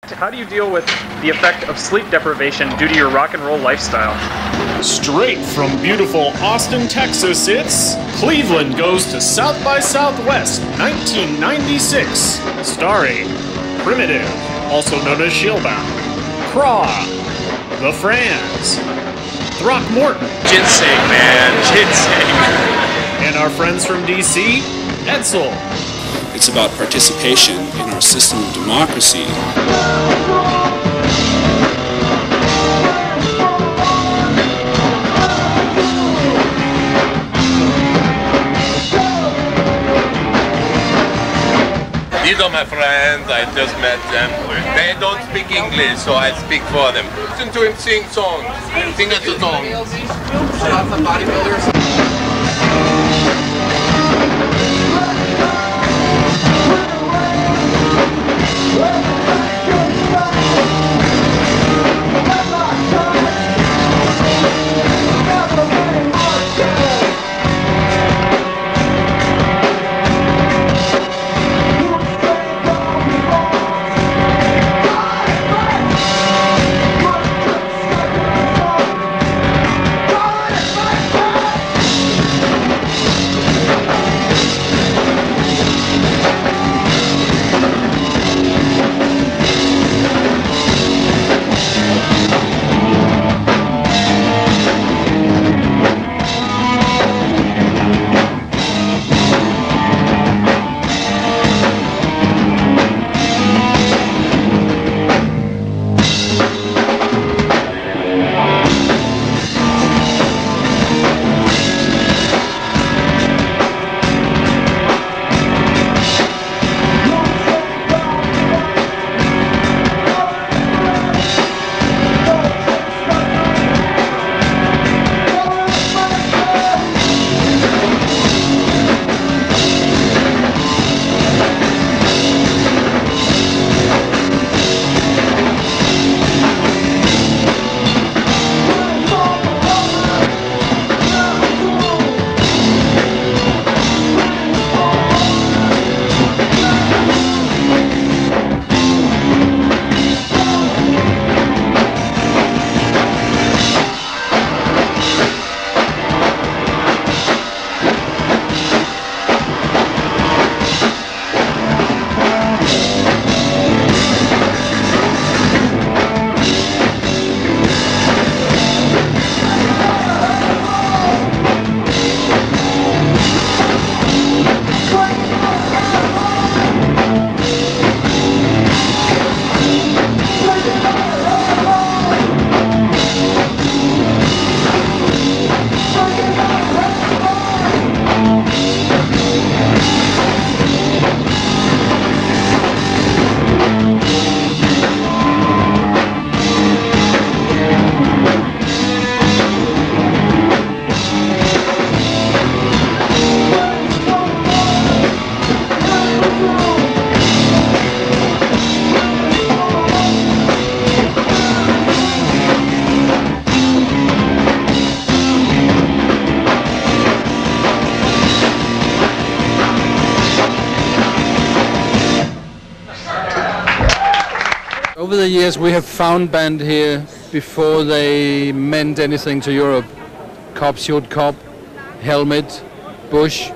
How do you deal with the effect of sleep deprivation due to your rock and roll lifestyle? Straight from beautiful Austin, Texas, it's Cleveland Goes to South by Southwest 1996, starring Primitive, also known as Sheilbound, Craw, the Frans, Throckmorton, Ginseng, man, ginseng. And our friends from DC, Edsel. It's about participation in our system of democracy. These are my friends, I just met them. They don't speak English, so I speak for them. Listen to him sing songs. Sing us a song. Lots of bodybuilders. Over the years we have found band here before they meant anything to Europe. Cop shoot cop, helmet, bush.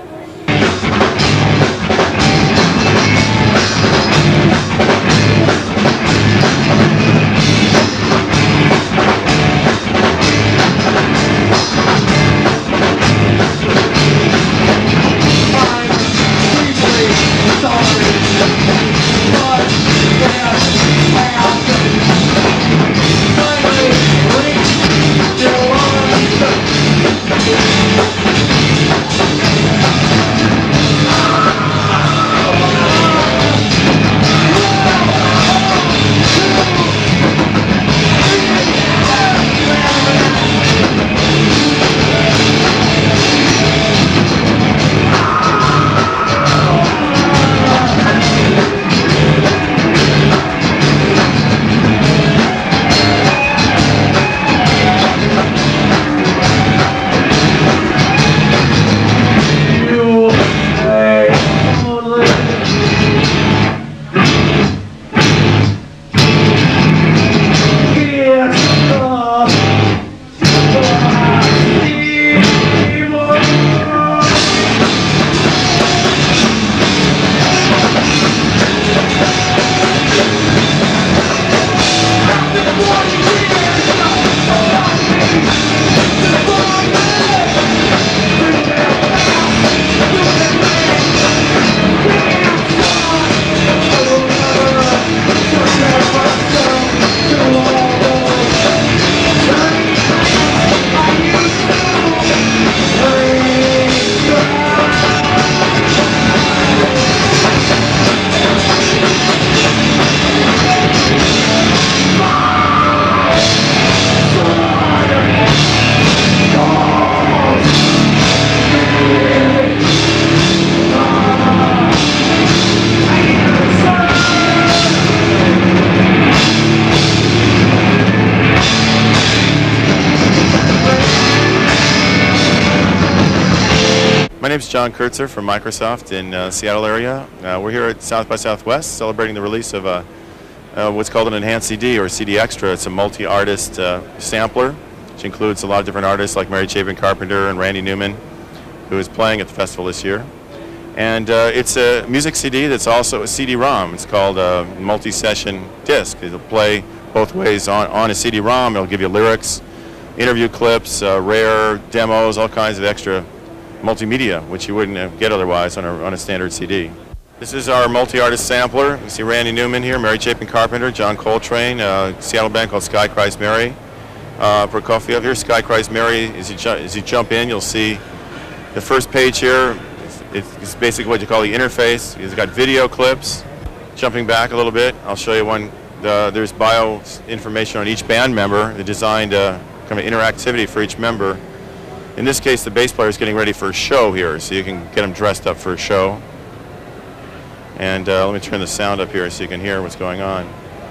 name's John Kurtzer from Microsoft in Seattle area. We're here at South by Southwest celebrating the release of what's called an enhanced CD or CD Extra. It's a multi-artist sampler, which includes a lot of different artists like Mary Chapin Carpenter and Randy Newman, who is playing at the festival this year. And it's a music CD that's also a CD-ROM. It's called a multi-session disc. It'll play both ways on a CD-ROM. It'll give you lyrics, interview clips, rare demos, all kinds of extra multimedia, which you wouldn't get otherwise on a standard CD. This is our multi-artist sampler. You see Randy Newman here, Mary Chapin Carpenter, John Coltrane, Seattle band called Sky Cries Mary. Prokofiev here, Sky Cries Mary. As you jump in, you'll see the first page here. It's basically what you call the interface. It's got video clips. Jumping back a little bit, I'll show you one. There's bio information on each band member. They designed kind of interactivity for each member. In this case, the bass player is getting ready for a show here, so you can get him dressed up for a show. And let me turn the sound up here so you can hear what's going on.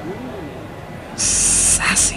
Sassy.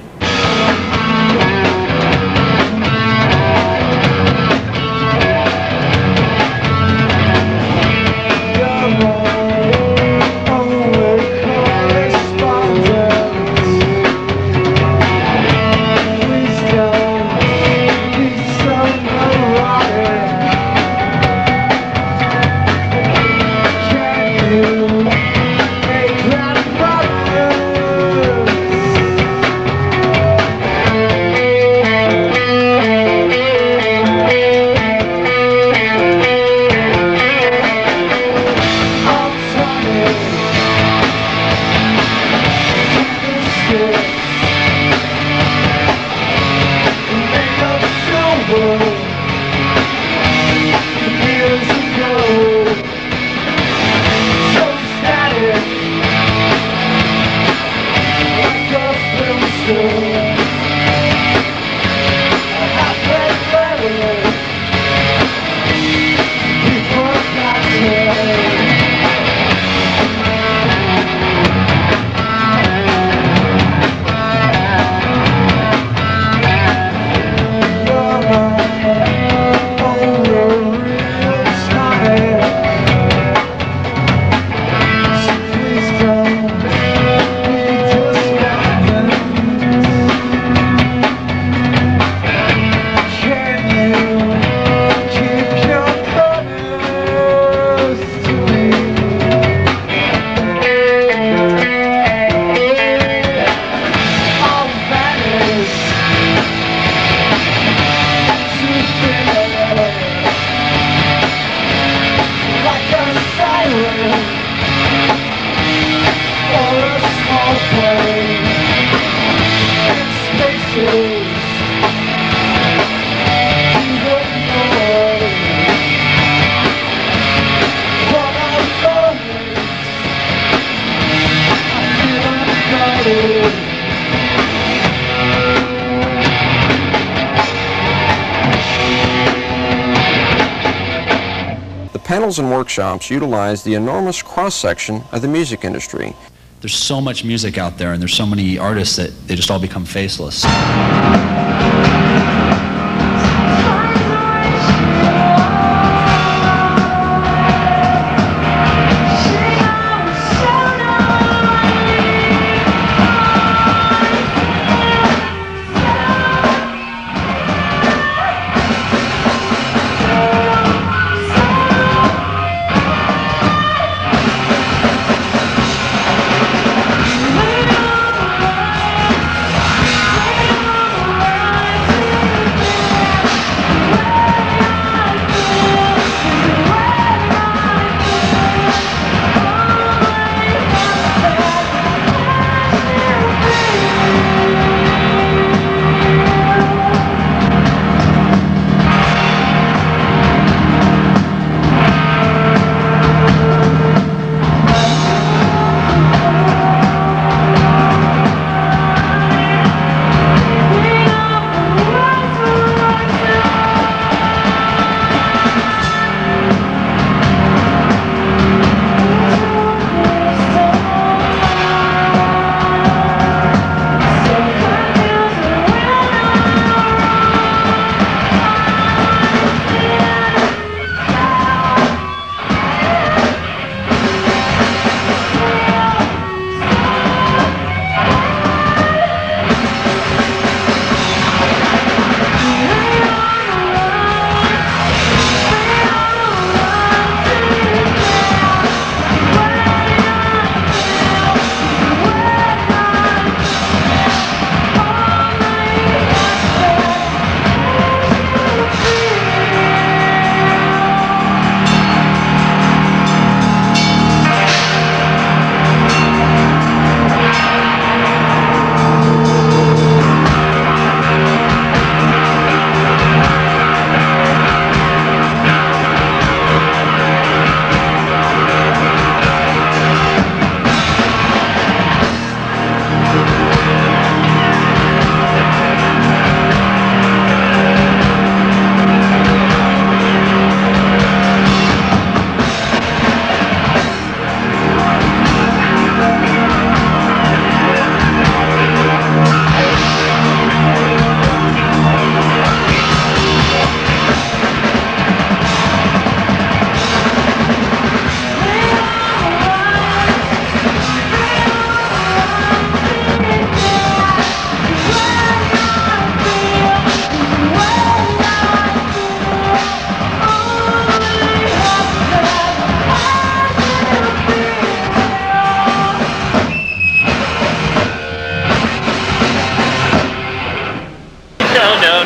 Panels and workshops utilize the enormous cross-section of the music industry. There's so much music out there and there's so many artists that they just all become faceless.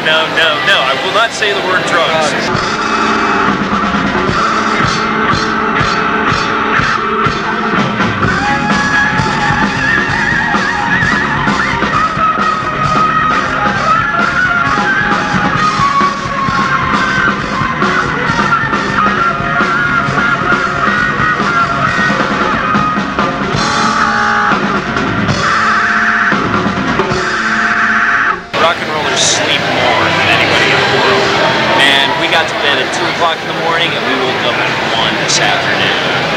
no. I will not say the word drugs. Rock and rollers sleep more than anybody in the world. Man, we got to bed at 2 o'clock in the morning and we woke up at 1 this afternoon.